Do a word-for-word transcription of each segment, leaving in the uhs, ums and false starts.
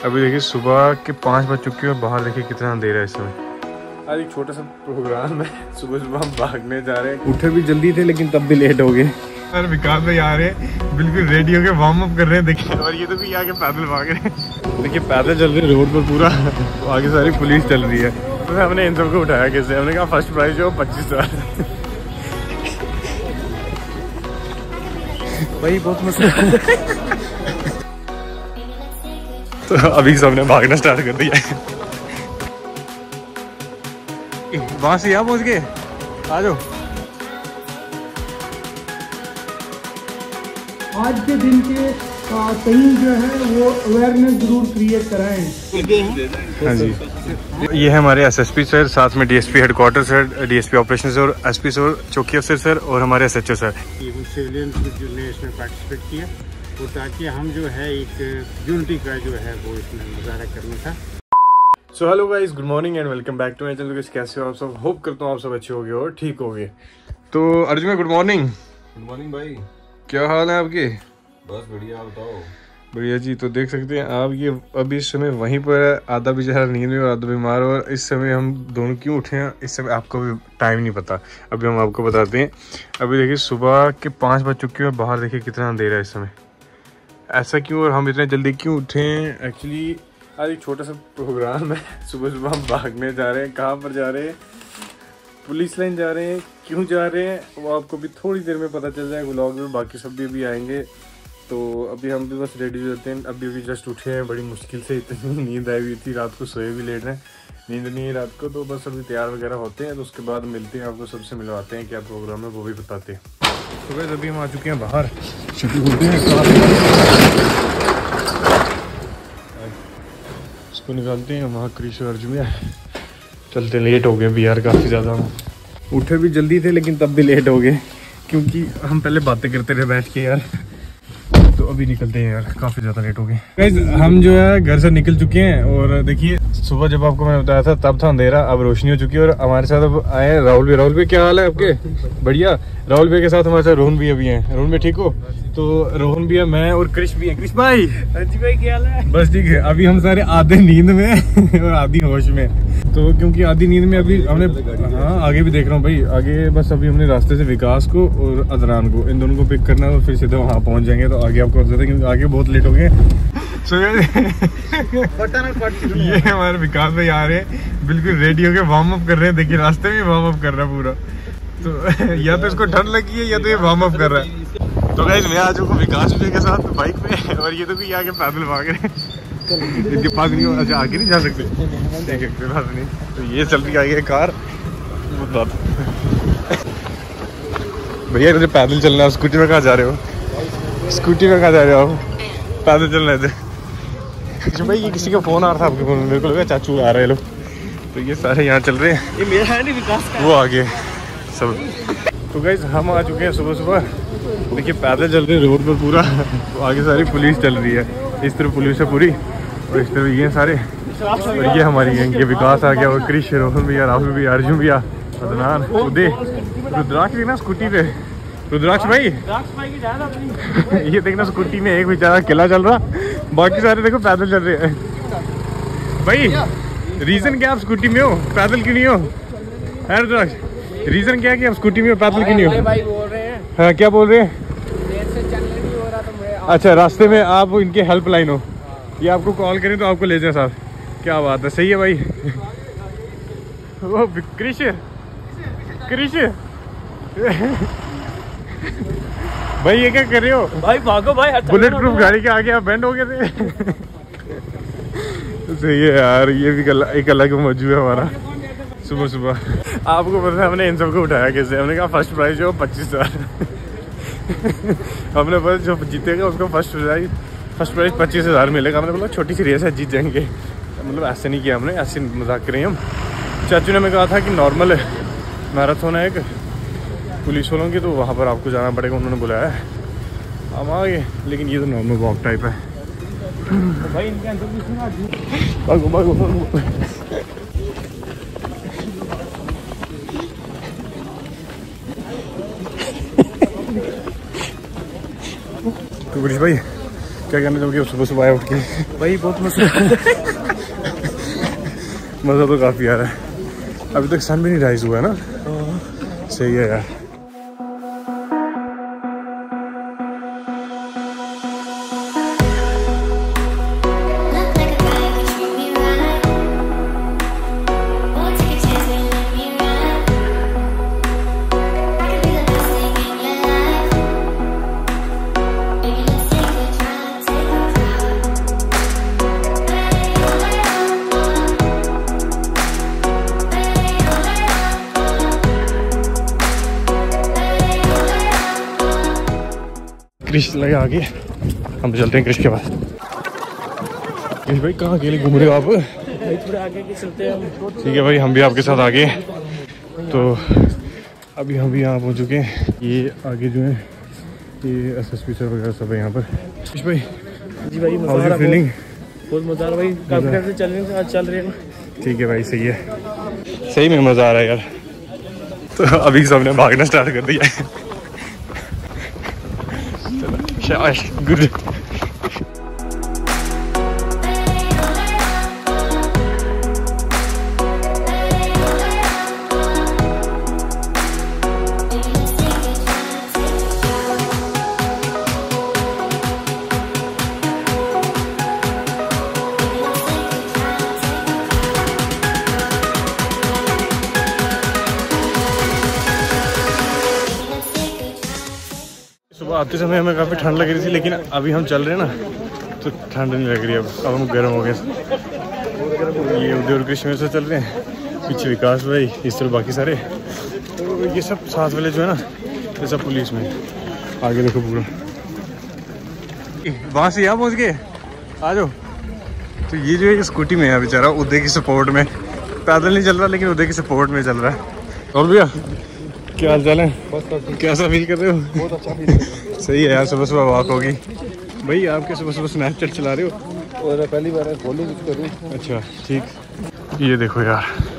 अभी देखिए सुबह के पाँच बज चुके हैं और बाहर देखिए कितना अंधेरा है इस समय। आज एक छोटा सा प्रोग्राम है, सुबह सुबह हम भागने जा रहे हैं। उठे भी जल्दी थे लेकिन तब भी लेट हो गए। सर विकास भाई आ रहे हैं, बिल्कुल रेडी होके वार्म अप कर रहे हैं देखिए। और ये तो भी आगे पैदल भाग रहे हैं, देखिए पैदल चल रहे हैं रोड पर पूरा। तो आगे सारी पुलिस चल रही है। तो हमने इन सबको उठाया कैसे, हमने कहा फर्स्ट प्राइज जो पच्चीस हजार भाई बहुत मस्त। तो अभी सबने भागना स्टार्ट कर दिया है। वहां से यहाँ पहुंच गए, आ जाओ। आज के दिन के कहीं जो है वो अवेयरनेस जरूर क्रिएट कराएं। हाँ जी, ये है हमारे एसएसपी सर, साथ में DSP headquarter sir, DSP operation sir, SP sir, चौकी अफसर सर और हमारे एसएचओ सर। सिविलियन जो ने इसमें पार्टिसिपेट किया वो ताकि हम जो है एक यूनिटी का जो है वो इसमें मुजाहरा करना था। So hello guys, good morning and welcome back to my channel. कैसे हो आप सब? होप करता हूँ आप सब अच्छे हो गए और ठीक हो गए। तो अर्जुन भाई गुड मॉर्निंग। गुड मॉर्निंग भाई, क्या हाल है आपके? बस बढ़िया, आप बताओ। बढ़िया जी। तो देख सकते हैं आप, ये अभी इस समय वहीं पर है, आधा बेचारा नींद में और आधा बीमार। और इस समय हम दोनों क्यों उठे हैं इस समय आपको भी टाइम नहीं पता, अभी हम आपको बताते हैं। अभी देखिए सुबह के पाँच बज चुके हैं और बाहर देखिए कितना अंधेरा है इस समय। ऐसा क्यों और हम इतने जल्दी क्यों उठे हैं? एक्चुअली आज एक छोटा सा प्रोग्राम है, सुबह सुबह हम भागने जा रहे हैं। कहाँ पर जा रहे हैं? पुलिस लाइन जा रहे हैं। क्यों जा रहे हैं वो आपको भी थोड़ी देर में पता चल जाएगा व्लॉग में, बाकी सब भी अभी आएंगे। तो अभी हम भी बस रेडी हो जाते हैं। अभी अभी जस्ट उठे हैं, बड़ी मुश्किल से, इतनी नींद आई हुई थी, रात को सोए भी लेट हैं, नींद नहीं है रात को। तो बस अभी तैयार वगैरह होते हैं, तो उसके बाद मिलते हैं आपको, सबसे मिलवाते हैं क्या प्रोग्राम है वो भी बताते हैं। तो बस अभी हम आ चुके हैं बाहर, छुट्टी होते हैं, इसको निकालते हैं। वहाँ क्रिश और अर्जुन चलते, लेट हो गए अभी यार काफ़ी ज़्यादा। हम उठे भी जल्दी थे लेकिन तब भी लेट हो गए, क्योंकि हम पहले बातें करते रहे बैठ के यार। तो अभी निकलते हैं यार, काफ़ी ज़्यादा लेट हो गए। गाइस हम जो है घर से निकल चुके हैं और देखिए सुबह जब आपको मैंने बताया था तब था अंधेरा, अब रोशनी हो चुकी है। और हमारे साथ अब आए राहुल भाई। राहुल भाई क्या हाल है आपके? बढ़िया। राहुल भाई के साथ हमारे साथ रोहन भी अभी हैं। रोहन भाई ठीक हो? तो रोहन भी है, मैं और क्रिश भी है। क्रिश भाई जी भाई क्या हाल है? बस ठीक है। अभी हम सारे आधे नींद में और आधी होश में। तो क्योंकि आधी नींद में अभी हमने, हाँ आगे भी देख रहा हूँ भाई, आगे बस अभी हमने रास्ते से विकास को और अदनान को, इन दोनों को पिक करना है और फिर सीधे वहाँ पहुँच जाएंगे। तो आगे आपको बता दें क्योंकि आगे बहुत लेट हो गए। सो ये हमारे विकास भाई आ रहे हैं, बिल्कुल रेडी होके वार्म अप कर रहे हैं। देखिए रास्ते में वार्म अप कर रहा है पूरा। तो या तो इसको ठंड लगी है या तो ये वार्म अप कर रहा है। तो गाइस मैं आ चुका विकास भाई के साथ बाइक पे, और ये तो भी आगे पैदल भाग रहे हैं। इनके पास नहीं, अच्छा आगे नहीं जा सकते, ठीक है कोई बात नहीं। तो ये चल रही है कार। भैया मुझे पैदल चलना है, स्कूटी में कहाँ जा रहे हो? स्कूटी में कहाँ जा रहे हो आप? पैदल चल रहे थे भाई। ये किसी का फोन आ रहा था आपके फोन में, मेरे को लगा चाचू आ रहे हैं लोग। तो ये सारे यहाँ चल रहे हैं, ये मेरा है नहीं, विकास का, वो आगे सब। तो गाइस हम आ चुके हैं सुबह सुबह, देखिए पैदल चल रहे हैं रोड पर पूरा। तो आगे सारी पुलिस चल रही है, इस तरफ पुलिस है पूरी और इस तरफ ये सारे। और ये हमारी गैंग, ये विकास आ गया और क्रिश, रोहन भैया, राहुल भैया, अर्जुन भैया, अदनान, उदय, रुद्राक्ष देखना स्कूटी पे। रुद्राक्ष भाई ये देखना स्कूटी में एक बेचारा किला चल रहा, बाकी सारे देखो पैदल चल रहे हैं। भाई रीजन क्या आप स्कूटी में हो, पैदल क्यों नहीं हो? है रुद्राक्ष, रीजन क्या है कि आप स्कूटी में हो, पैदल क्यों नहीं हो? भाई बोल रहे हैं, हाँ क्या बोल रहे हैं? देर से चलने नहीं हो रहा तो मैं। अच्छा रास्ते में आप इनके हेल्पलाइन हो, ये आपको कॉल करें तो आपको ले जाए साथ। क्या बात है, सही है भाई। वो क्रिश क्रिश भाई ये क्या कर रहे हो? भाई भागो भाई, बुलेट प्रूफ गाड़ी के आगे आप बैंड हो गए थे। सही है यार, ये भी एक अलग मौजू है हमारा। सुबह सुबह आपको पता है हमने इन सबको उठाया कैसे, हमने कहा फर्स्ट प्राइज जो पच्चीस हजार हमने बस जो जीतेगा उसको फर्स्ट प्राइज फर्स्ट प्राइज पच्चीस हजार मिलेगा। हमने बोला छोटी सी रेस है, जीत जाएंगे। मतलब ऐसे नहीं किया हमने, ऐसे मजाक करें हम। चाचू ने हमें कहा था कि नॉर्मल है, मैराथन है एक पुलिस वालों की, तो वहाँ पर आपको जाना पड़ेगा, उन्होंने बुलाया है। हम आ गए, लेकिन ये तो नॉर्मल वॉक टाइप है। भाई इनके अंदर भागो भागो भागो। तो गुरीश भाई क्या कहना चाहोगे सुबह सुबह आए उठ के? भाई बहुत मजा मज़ा तो काफ़ी आ रहा है। अभी तक सन भी नहीं राइज हुआ है ना। सही है यार। कृष लगे आगे, हम चलते हैं कृष के पास। कृष भाई कहाँ अकेले घूम रहे हो आप? भाई थोड़े आगे के चलते हैं हम। ठीक है भाई, हम भी आपके साथ आगे। तो अभी हम भी यहाँ पहुँच चुके हैं। ये आगे जो है ये एस एस पी सर वगैरह सब है यहाँ पर। कृष भाई जी भाई हाउ इज फीलिंग? बहुत मजा आ रहा है भाई, काफी चल रहे हैं, आज चल रहे हैं। ठीक है भाई, सही है, सही में मज़ा आ रहा है यार। तो अभी सबने भागना स्टार्ट कर दिया है। शाबाश, गुड। सुबह आते समय हमें काफ़ी ठंड लग रही थी, लेकिन अभी हम चल रहे हैं ना तो ठंड नहीं लग रही है। अब अब हम गर्म हो गए। ये उदय और कृष्ण में से चल रहे हैं, पीछे विकास भाई, इस तरह बाकी सारे। तो ये सब साथ वाले जो है ना ये सब पुलिस में। आगे देखो पूरा, वहाँ से यहाँ पहुँच गए, आ जाओ। तो ये जो है स्कूटी में है बेचारा, उदय की सपोर्ट में। पैदल नहीं चल रहा लेकिन उदय की सपोर्ट में चल रहा है। और भैया क्या हाल चाल है? कैसा फील कर रहे हो? बहुत अच्छा फील कर रहा हूं। सही है यार, सुबह सुबह वॉक होगी। भाई आपके सुबह सुबह स्नैपचैट चला रहे हो? और पहली बार है, फॉलो करूं। अच्छा ठीक। ये देखो यार,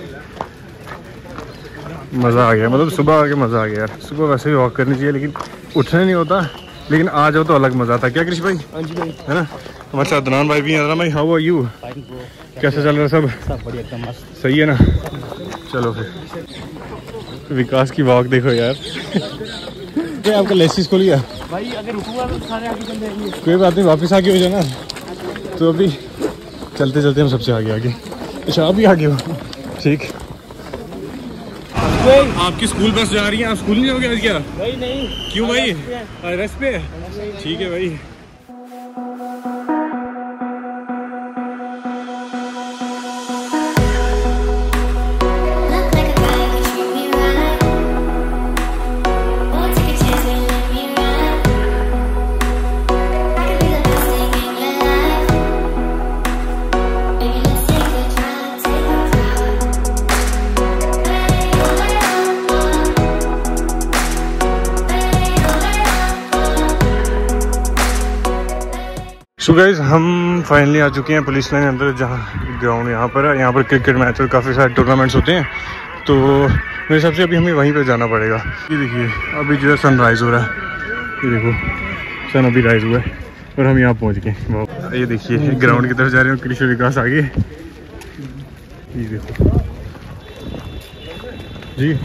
मज़ा आ गया, मतलब सुबह आके मज़ा आ गया यार। सुबह वैसे भी वॉक करनी चाहिए, लेकिन उठने नहीं होता, लेकिन आ जाओ तो अलग मज़ा आता है। क्या कृष भाई? हाँ जी भाई, है ना। हमारे साथ अदनान भाई भी हैं। अदनान भाई हाउ आर यू? कैसा चल रहा है सब? सब बढ़िया, एकदम मस्त। सही है ना। चलो फिर विकास की वॉक देखो यार। क्या आपका लेसिस खोल गया भाई? अगर रुकूंगा तो सारे आगे चल जाएंगे। कोई बात नहीं, वापस आगे हो जाना। तो अभी चलते चलते हम सबसे आगे आगे। अच्छा अभी आगे हो, ठीक। आपकी स्कूल बस जा रही है, आप स्कूल नहीं जाओगे आज? क्या भाई नहीं। क्यों भाई? रेस्ट पे? ठीक है भाई। सो गाइस, हम फाइनली आ चुके हैं पुलिस लाइन अंदर, जहाँ ग्राउंड यहाँ पर है। यहाँ पर क्रिकेट मैच और काफ़ी सारे टूर्नामेंट्स होते हैं। तो मेरे हिसाब से अभी हमें वहीं पे जाना पड़ेगा। ये देखिए अभी जो है सनराइज़ हो रहा है। ये देखो सन अभी राइज हुआ है और हम यहाँ पहुँच गए। ये देखिए ग्राउंड की तरफ जा रहे हैं, कृषि विकास आगे। ये देखो जी,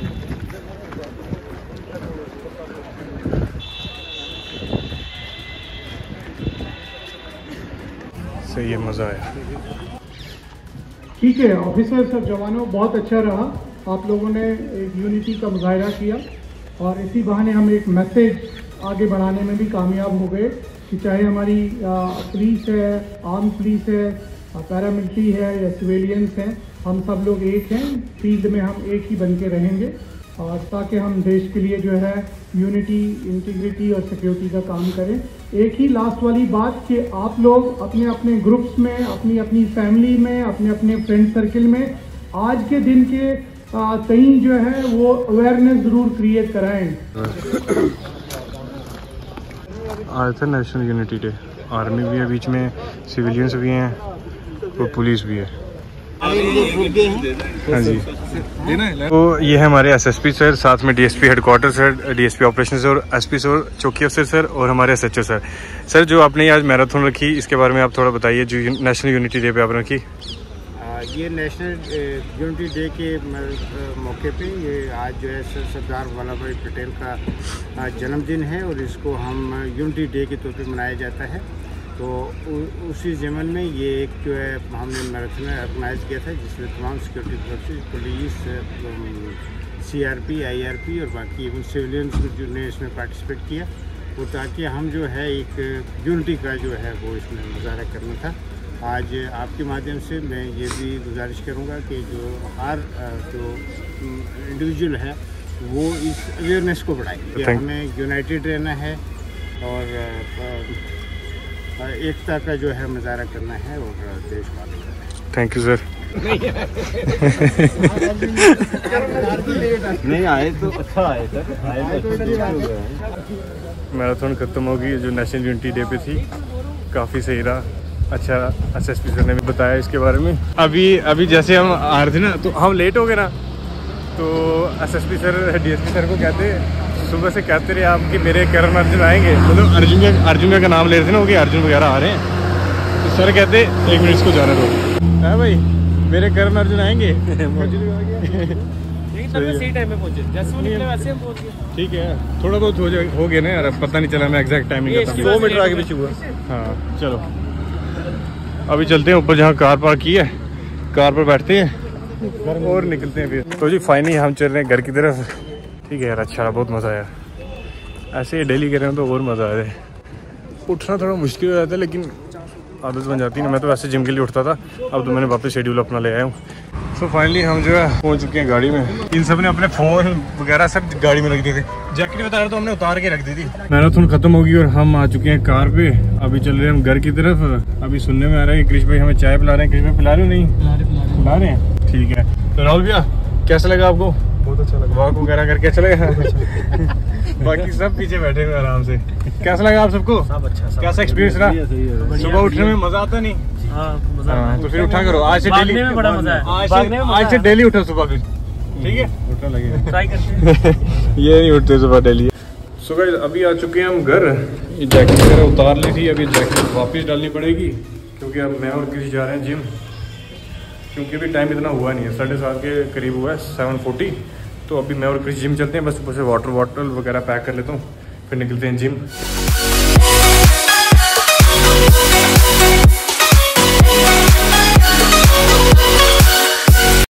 सही है, मज़ा आया। ठीक है ऑफिसर सब जवानों, बहुत अच्छा रहा। आप लोगों ने एक यूनिटी का मुजाहिरा किया और इसी बहाने हम एक मैसेज आगे बढ़ाने में भी कामयाब हो गए कि चाहे हमारी पुलिस है, आर्म पुलिस है, पैरामिलिट्री है या सिविलियंस हैं, हम सब लोग एक हैं। फील्ड में हम एक ही बन के रहेंगे और ताकि हम देश के लिए जो है यूनिटी, इंटीग्रिटी और सिक्योरिटी का काम करें। एक ही लास्ट वाली बात कि आप लोग अपने अपने ग्रुप्स में, अपनी अपनी फैमिली में, अपने अपने फ्रेंड सर्किल में आज के दिन के तईं जो है वो अवेयरनेस ज़रूर क्रिएट कराएं। आज था नेशनल यूनिटी डे। आर्मी भी है बीच में, सिविलियंस भी हैं और पुलिस भी है। हाँ जी। तो ये है हमारे एसएसपी सर, साथ में DSP headquarter sir, DSP operations और एसपी सर, चौकी अफसर सर और हमारे एसएचओ सर। सर जो आपने आज मैराथन रखी, इसके बारे में आप थोड़ा बताइए, जो नेशनल यूनिटी डे पे आपने रखी। ये नेशनल यूनिटी डे के मौके पे ये आज जो है सरदार वल्लभ भाई पटेल का जन्मदिन है और इसको हम यूनिटी डे के तौर पे मनाया जाता है। तो उसी ज़मन में ये एक जो है हमने मैराथन ऑर्गेनाइज किया था, जिसमें तमाम security forces, police, CRP, IRP और बाकी इवन सिविलियंस जो ने इसमें पार्टिसिपेट किया, वो ताकि हम जो है एक यूनिटी का जो है वो इसमें मुजाहरा करना था। आज आपके माध्यम से मैं ये भी गुजारिश करूँगा कि जो हर जो इंडिविजुअल है वो इस अवेयरनेस को बढ़ाए कि हमें यूनाइटेड रहना है और एकता का जो है मुजाहरा करना है और देश को आगे करना है। Thank you sir. नहीं आए तो अच्छा आए सर, आए तो मैराथन खत्म होगी जो नेशनल यूनिटी डे पे थी, काफ़ी सही रहा, अच्छा एसएसपी सर ने भी बताया इसके बारे में। अभी अभी जैसे हम आ रहे थे ना, तो हम लेट हो गए ना, तो एसएसपी सर डीएसपी सर को कहते सुबह से कहते रहे आप कि मेरे करण अर्जुन आएंगे, मतलब अर्जुन का अर्जुन का नाम ले रहे थे ना वो कि अर्जुन वगैरह आ रहे हैं। तो सर कहते एक मिनट इसको जाने दो, है भाई मेरे करण अर्जुन आएंगे। सही टाइम में पहुंचे, जैसे वो निकले वैसे हम पहुंच गए। ठीक है, थोड़ा बहुत हो हो गया ना यार, पता नहीं चला, मैं एग्जैक्ट टाइम नहीं करता, दो मीटर आगे पीछे हुआ। हाँ चलो अभी चलते हैं ऊपर जहाँ कार पार्क की है, कार पर बैठते हैं और निकलते हैं फिर। तो जी फाइनली हम चल रहे हैं घर की तरफ। ठीक है यार, अच्छा बहुत मज़ा आया, ऐसे ही डेली करें तो और मज़ा आया। उठना थोड़ा मुश्किल हो जाता है लेकिन आदत बन जाती है ना। मैं तो वैसे जिम के लिए उठता था, अब तो मैंने वापस शेड्यूल अपना ले आया हूँ। सो फाइनली हम जो है पहुँच चुके हैं गाड़ी में। इन सब ने अपने फ़ोन वगैरह सब गाड़ी में रख दिए थे, जैकेट बता रहा तो हमने उतार के रख दी थी। मैराथन खत्म होगी और हम आ चुके हैं कार पे, अभी चल रहे हैं हम घर की तरफ। अभी सुनने में आ रहा है कि कृष भाई हमें चाय पिला रहे हैं। कृष भाई पिला रहे हो? नहीं पिला रहे हैं, ठीक है। तो राहुल भैया कैसा लगा आपको? बहुत अच्छा लगा, वॉक वगैरह करके अच्छा लगा। बाकी सब पीछे बैठे हुए आराम से। कैसा लगा आप सबको? सब अच्छा, सब कैसा एक्सपीरियंस रहा? सुबह उठने में मजा आता नहीं? हाँ, मजा आता है। तो फिर उठा करो, आज से डेली में बड़ा मजा है। आज से आज से डेली उठो सुबह फिर, ठीक है? उठना लगेगा, ट्राई करते हैं। ये नहीं उठते सुबह डेली। सो गाइस अभी आ चुके हैं हम घर। ये जैकेट वगैरह उतार ली थी, अभी जैकेट वापस डालनी पड़ेगी क्योंकि अब मैं और कृष जा रहे हैं जिम। क्योंकि अभी टाइम इतना हुआ नहीं है, साढ़े सात के करीब हुआ है, सेवन फोर्टी। तो अभी मैं और कृष जिम चलते हैं, बस ऊपर से वाटर बॉटल वगैरह पैक कर लेता हूँ, फिर निकलते हैं जिम।